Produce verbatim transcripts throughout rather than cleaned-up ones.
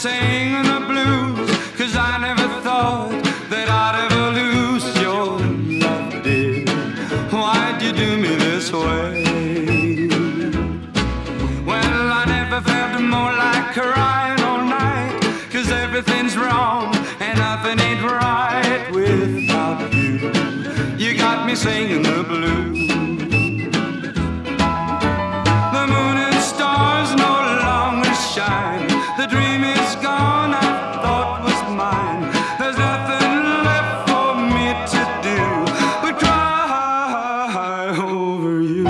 singing the blues, 'cause I never thought that I'd ever lose your love, dear. Why'd you do me this way? Well, I never felt more like crying all night, 'cause everything's wrong and nothing ain't right without you. You got me singing the blues. The moon and stars no longer shine. The dream is gone I thought was mine. There's nothing left for me to do but cry over you.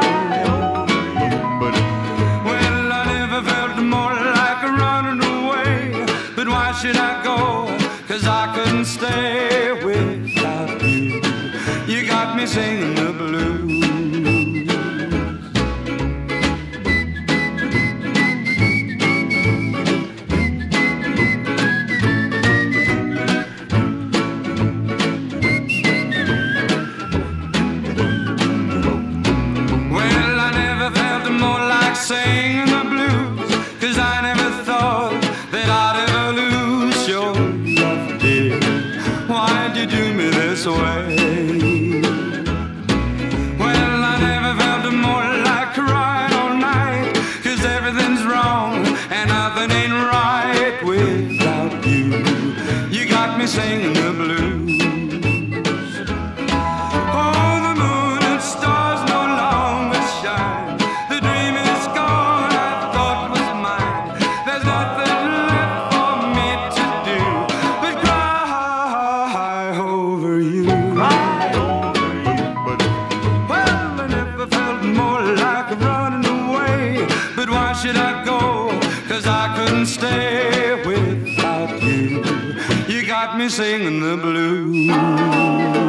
But, well, I never felt more like running away. But why should I go? 'Cause I couldn't stay without you. You got me singing the blues. Singing the blues, 'cause I never thought that I'd ever lose your love, dear. Why'd you do me this way? Well, I never felt more like crying all night, 'cause everything's wrong and nothing ain't right without you. You got me singing the blues. Should I go? 'Cause I couldn't stay without you. You got me singing the blues.